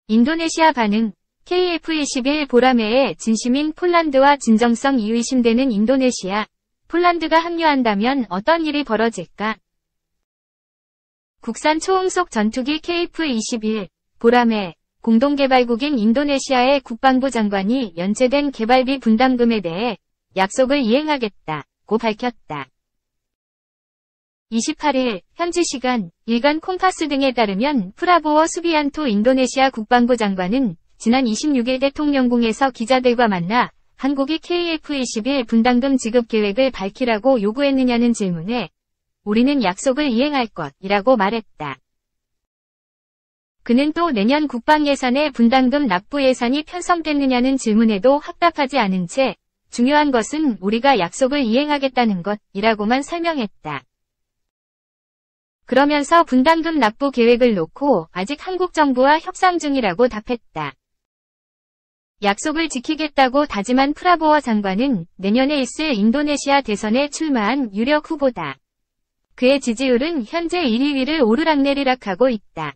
인도네시아 반응. KF-21 보라매의 진심인 폴란드와 진정성이 의심되는 인도네시아. 폴란드가 합류한다면 어떤 일이 벌어질까? 국산 초음속 전투기 KF-21 보라매 공동개발국인 인도네시아의 국방부 장관이 연체된 개발비 분담금에 대해 약속을 이행하겠다고 밝혔다. 28일 현지 시간 일간 콤파스 등에 따르면 프라보워 수비안토 인도네시아 국방부 장관은 지난 26일 대통령궁에서 기자들과 만나 한국이 KF-21 분담금 지급 계획을 밝히라고 요구했느냐는 질문에 우리는 약속을 이행할 것이라고 말했다. 그는 또 내년 국방 예산의 분담금 납부 예산이 편성됐느냐는 질문에도 확답하지 않은 채 중요한 것은 우리가 약속을 이행하겠다는 것이라고만 설명했다. 그러면서 분담금 납부 계획을 놓고 아직 한국 정부와 협상 중이라고 답했다. 약속을 지키겠다고 다짐한 프라보워 장관은 내년에 있을 인도네시아 대선에 출마한 유력 후보다. 그의 지지율은 현재 1위를 오르락내리락하고 있다.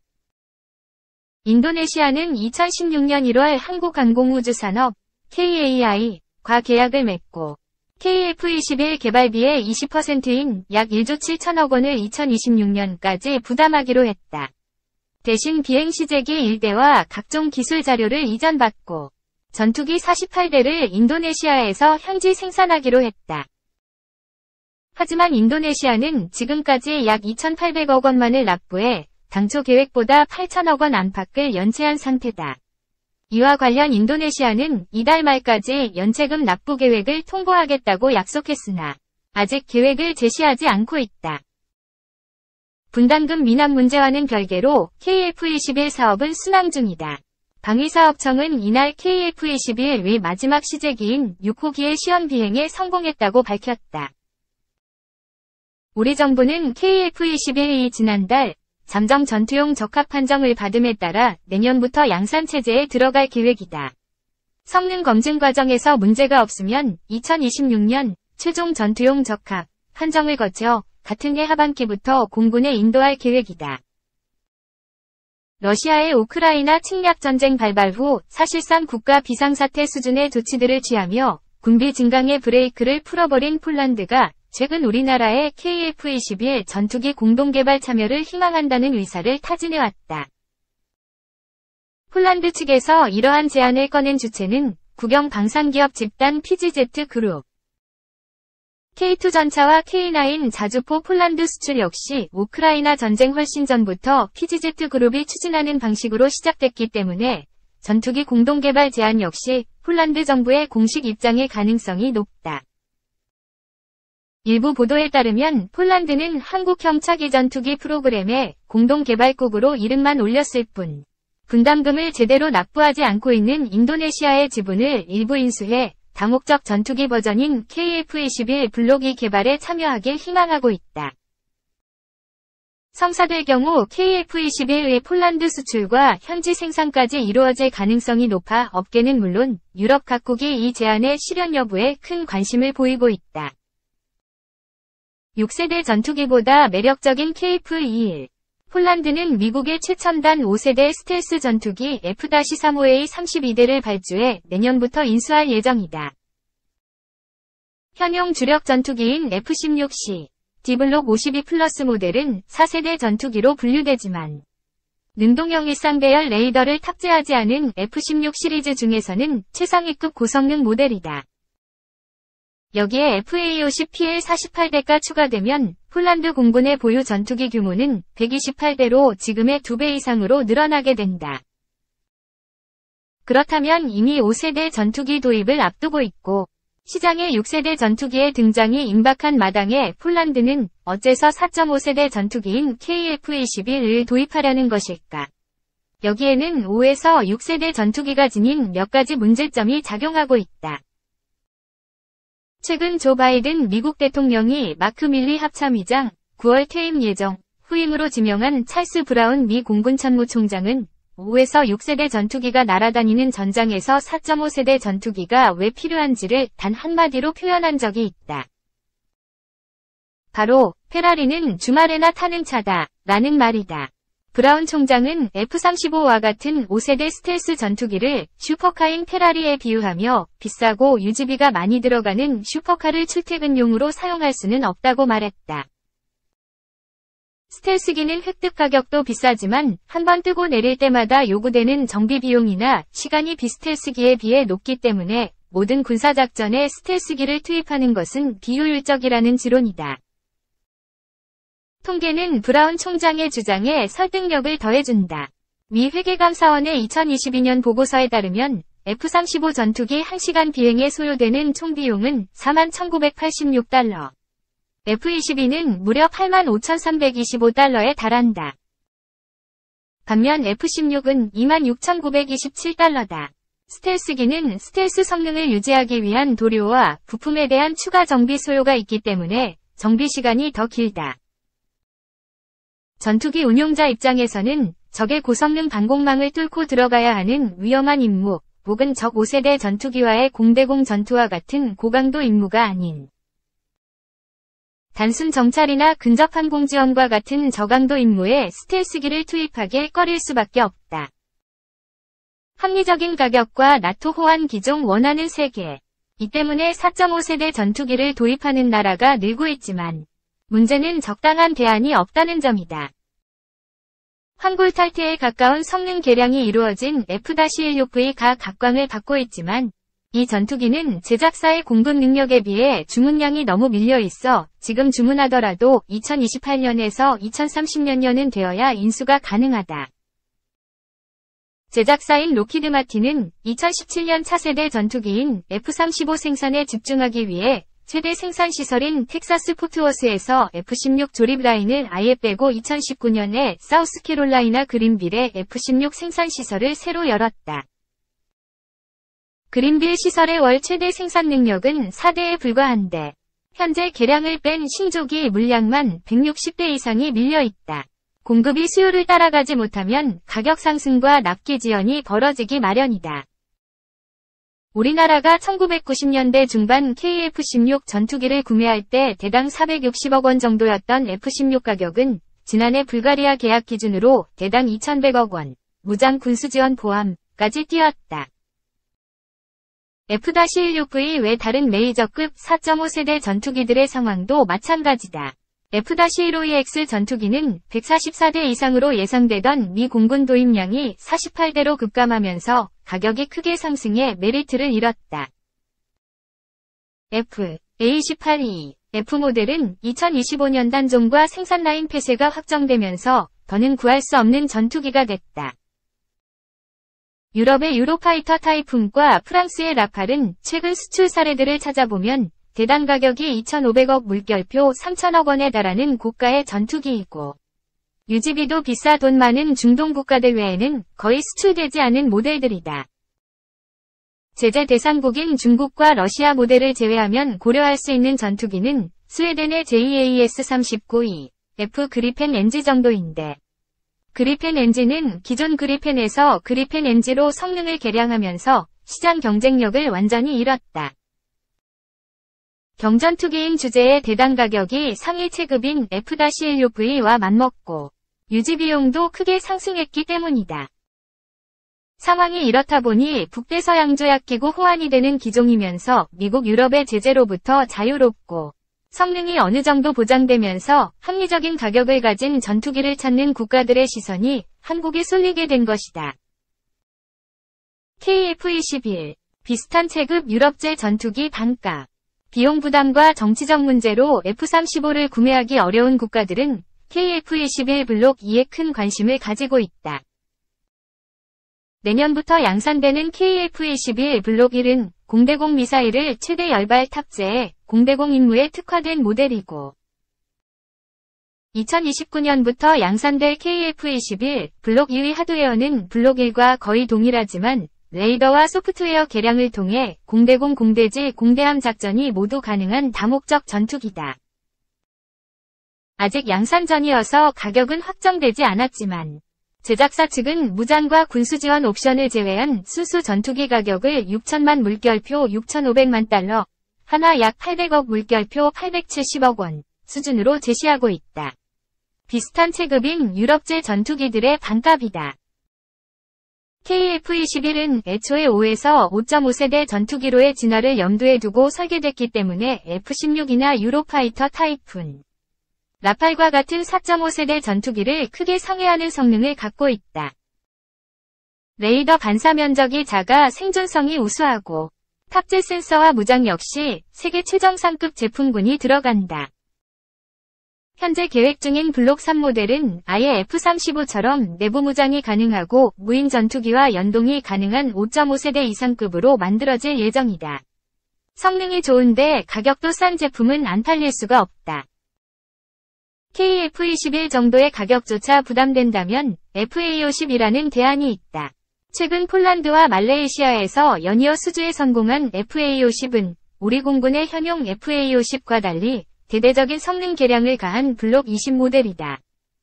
인도네시아는 2016년 1월 한국항공우주산업 KAI과 계약을 맺고 KF-21 개발비의 20%인 약 1조 7천억 원을 2026년까지 부담하기로 했다. 대신 비행시제기 1대와 각종 기술 자료를 이전받고 전투기 48대를 인도네시아에서 현지 생산하기로 했다. 하지만 인도네시아는 지금까지 약 2,800억 원만을 납부해 당초 계획보다 8천억 원 안팎을 연체한 상태다. 이와 관련 인도네시아는 이달 말까지 연체금 납부 계획을 통보하겠다고 약속했으나 아직 계획을 제시하지 않고 있다. 분담금 미납 문제와는 별개로 KF-21 사업은 순항 중이다. 방위사업청은 이날 KF-21의 마지막 시제기인 6호기의 시험 비행에 성공했다고 밝혔다. 우리 정부는 KF-21이 지난달 잠정 전투용 적합 판정을 받음에 따라 내년부터 양산체제에 들어갈 계획이다. 성능 검증 과정에서 문제가 없으면 2026년 최종 전투용 적합 판정을 거쳐 같은 해 하반기부터 공군에 인도할 계획이다. 러시아의 우크라이나 침략 전쟁 발발 후 사실상 국가 비상사태 수준의 조치들을 취하며 군비 증강의 브레이크를 풀어버린 폴란드가 최근 우리나라의 KF-21 전투기 공동개발 참여를 희망한다는 의사를 타진해왔다. 폴란드 측에서 이러한 제안을 꺼낸 주체는 국영 방산기업 집단 PGZ 그룹. K2 전차와 K9 자주포 폴란드 수출 역시 우크라이나 전쟁 훨씬 전부터 PGZ 그룹이 추진하는 방식으로 시작됐기 때문에 전투기 공동개발 제안 역시 폴란드 정부의 공식 입장일 가능성이 높다. 일부 보도에 따르면 폴란드는 한국형 차기 전투기 프로그램의 공동개발국으로 이름만 올렸을 뿐 분담금을 제대로 납부하지 않고 있는 인도네시아의 지분을 일부 인수해 다목적 전투기 버전인 KF-21 블록 2 개발에 참여하길 희망하고 있다. 성사될 경우 KF-21의 폴란드 수출과 현지 생산까지 이루어질 가능성이 높아 업계는 물론 유럽 각국이 이 제안의 실현 여부에 큰 관심을 보이고 있다. 6세대 전투기보다 매력적인 KF-21. 폴란드는 미국의 최첨단 5세대 스텔스 전투기 F-35A 32대를 발주해 내년부터 인수할 예정이다. 현용 주력 전투기인 F-16C, D블록 52 플러스 모델은 4세대 전투기로 분류되지만 능동형 일상배열 레이더를 탑재하지 않은 F-16 시리즈 중에서는 최상위급 고성능 모델이다. 여기에 FA-50PL 48대가 추가되면 폴란드 공군의 보유 전투기 규모는 128대로 지금의 2배 이상으로 늘어나게 된다. 그렇다면 이미 5세대 전투기 도입을 앞두고 있고 시장에 6세대 전투기의 등장이 임박한 마당에 폴란드는 어째서 4.5세대 전투기인 KF-21을 도입하려는 것일까? 여기에는 5에서 6세대 전투기가 지닌 몇 가지 문제점이 작용하고 있다. 최근 조 바이든 미국 대통령이 마크 밀리 합참의장 9월 퇴임 예정 후임으로 지명한 찰스 브라운 미 공군 참모총장은 5에서 6세대 전투기가 날아다니는 전장에서 4.5세대 전투기가 왜 필요한지를 단 한마디로 표현한 적이 있다. 바로 페라리는 주말에나 타는 차다 라는 말이다. 브라운 총장은 F-35와 같은 5세대 스텔스 전투기를 슈퍼카인 페라리에 비유하며 비싸고 유지비가 많이 들어가는 슈퍼카를 출퇴근용으로 사용할 수는 없다고 말했다. 스텔스기는 획득 가격도 비싸지만 한번 뜨고 내릴 때마다 요구되는 정비 비용이나 시간이 비스텔스기에 비해 높기 때문에 모든 군사작전에 스텔스기를 투입하는 것은 비효율적이라는 지론이다. 통계는 브라운 총장의 주장에 설득력을 더해준다. 미 회계감사원의 2022년 보고서에 따르면 F-35 전투기 1시간 비행에 소요되는 총 비용은 41,986달러. F-22는 무려 85,325달러에 달한다. 반면 F-16은 26,927달러다. 스텔스기는 스텔스 성능을 유지하기 위한 도료와 부품에 대한 추가 정비 소요가 있기 때문에 정비 시간이 더 길다. 전투기 운용자 입장에서는 적의 고성능 방공망을 뚫고 들어가야 하는 위험한 임무, 혹은 적 5세대 전투기와의 공대공 전투와 같은 고강도 임무가 아닌 단순 정찰이나 근접 항공 지원과 같은 저강도 임무에 스텔스기를 투입하게 꺼릴 수밖에 없다. 합리적인 가격과 나토 호환 기종 원하는 세계. 이 때문에 4.5세대 전투기를 도입하는 나라가 늘고 있지만 문제는 적당한 대안이 없다는 점이다. 환골 탈퇴에 가까운 성능 개량이 이루어진 F-16V가 각광을 받고 있지만 이 전투기는 제작사의 공급 능력에 비해 주문량이 너무 밀려 있어 지금 주문하더라도 2028년에서 2030년은 되어야 인수가 가능하다. 제작사인 로키드 마틴은 2017년 차세대 전투기인 F-35 생산에 집중하기 위해 최대 생산시설인 텍사스 포트워스에서 F-16 조립 라인을 아예 빼고 2019년에 사우스캐롤라이나 그린빌에 F-16 생산시설을 새로 열었다. 그린빌 시설의 월 최대 생산 능력은 4대에 불과한데 현재 개량을 뺀 신조기 물량만 160대 이상이 밀려 있다. 공급이 수요를 따라가지 못하면 가격 상승과 납기 지연이 벌어지기 마련이다. 우리나라가 1990년대 중반 KF-16 전투기를 구매할 때 대당 460억 원 정도였던 F-16 가격은 지난해 불가리아 계약 기준으로 대당 2,100억 원, 무장 군수지원 포함까지 뛰었다. F-16V 외 다른 메이저급 4.5세대 전투기들의 상황도 마찬가지다. F-15EX 전투기는 144대 이상으로 예상되던 미 공군 도입량이 48대로 급감하면서 가격이 크게 상승해 메리트를 잃었다. A-18E F 모델은 2025년 단종과 생산 라인 폐쇄가 확정되면서 더는 구할 수 없는 전투기가 됐다. 유럽의 유로파이터 타이푼과 프랑스의 라팔은 최근 수출 사례들을 찾아보면 대당 가격이 2,500억 물결표 3,000억 원에 달하는 고가의 전투기이고 유지비도 비싸 돈 많은 중동 국가들 외에는 거의 수출되지 않은 모델들이다. 제재 대상국인 중국과 러시아 모델을 제외하면 고려할 수 있는 전투기는 스웨덴의 JAS-39E, F 그리펜 NG 정도인데 그리펜 NG는 기존 그리펜에서 그리펜 NG로 성능을 개량하면서 시장 경쟁력을 완전히 잃었다. 경전투기인 주제의 대당 가격이 상위 체급인 F-16V와 맞먹고 유지비용도 크게 상승했기 때문이다. 상황이 이렇다 보니 북대서양조약기구 호환이 되는 기종이면서 미국 유럽의 제재로부터 자유롭고 성능이 어느 정도 보장되면서 합리적인 가격을 가진 전투기를 찾는 국가들의 시선이 한국에 쏠리게 된 것이다. KF-21 비슷한 체급 유럽제 전투기 단가 비용 부담과 정치적 문제로 F-35를 구매하기 어려운 국가들은 KF-21 블록 2에 큰 관심을 가지고 있다. 내년부터 양산되는 KF-21 블록 1은 공대공 미사일을 최대 열발 탑재해 공대공 임무에 특화된 모델이고 2029년부터 양산될 KF-21 블록 2의 하드웨어는 블록 1과 거의 동일하지만 레이더와 소프트웨어 개량을 통해 공대공 공대지 공대함 작전이 모두 가능한 다목적 전투기다. 아직 양산 전이어서 가격은 확정되지 않았지만 제작사 측은 무장과 군수지원 옵션을 제외한 순수 전투기 가격을 6천만 물결표 6,500만 달러, 하나 약 800억 물결표 870억 원 수준으로 제시하고 있다. 비슷한 체급인 유럽제 전투기들의 반값이다. KF-21은 애초에 5에서 5.5세대 전투기로의 진화를 염두에 두고 설계됐기 때문에 F-16이나 유로파이터 타이푼, 라팔과 같은 4.5세대 전투기를 크게 상회하는 성능을 갖고 있다. 레이더 반사 면적이 작아 생존성이 우수하고 탑재 센서와 무장 역시 세계 최정상급 제품군이 들어간다. 현재 계획 중인 블록 3 모델은 아예 F-35처럼 내부 무장이 가능하고 무인 전투기와 연동이 가능한 5.5세대 이상급으로 만들어질 예정이다. 성능이 좋은데 가격도 싼 제품은 안 팔릴 수가 없다. KF-21 정도의 가격조차 부담된다면 FA-50이라는 대안이 있다. 최근 폴란드와 말레이시아에서 연이어 수주에 성공한 FA-50은 우리 공군의 현용 FA-50과 달리 대대적인 성능 개량을 가한 블록 20 모델이다.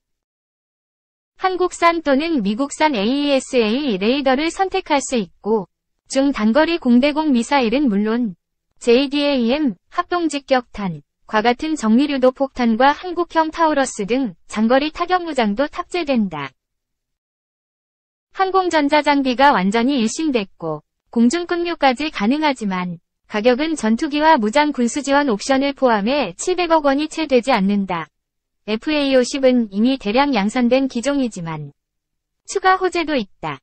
한국산 또는 미국산 AESA 레이더를 선택할 수 있고 중단거리 공대공 미사일은 물론 JDAM, 합동직격탄, 과 같은 정밀유도 폭탄과 한국형 타우러스 등 장거리 타격 무장도 탑재된다. 항공전자 장비가 완전히 일신됐고 공중급류까지 가능하지만 가격은 전투기와 무장 군수지원 옵션을 포함해 700억 원이 채 되지 않는다. FA-50은 이미 대량 양산된 기종이지만 추가 호재도 있다.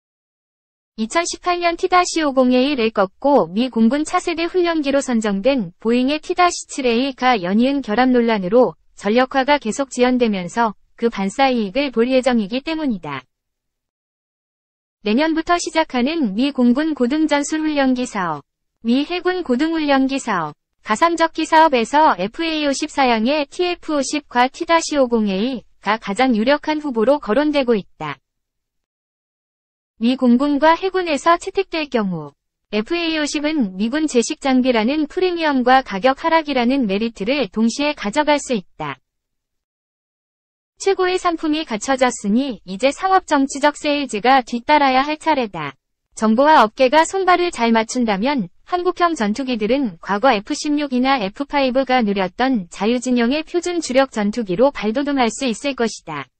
2018년 T-50A를 꺾고 미 공군 차세대 훈련기로 선정된 보잉의 T-7A가 연이은 결함 논란으로 전력화가 계속 지연되면서 그 반사 이익을 볼 예정이기 때문이다. 내년부터 시작하는 미 공군 고등전술훈련기 사업, 미 해군 고등훈련기 사업, 가상적기 사업에서 FA-50 사양의 TF-50과 T-50A가 가장 유력한 후보로 거론되고 있다. 미 공군과 해군에서 채택될 경우 FA-50은 미군 제식 장비라는 프리미엄과 가격 하락이라는 메리트를 동시에 가져갈 수 있다. 최고의 상품이 갖춰졌으니 이제 상업 정치적 세일즈가 뒤따라야 할 차례다. 정부와 업계가 손발을 잘 맞춘다면 한국형 전투기들은 과거 F-16이나 F-5가 누렸던 자유진영의 표준 주력 전투기로 발돋움할 수 있을 것이다.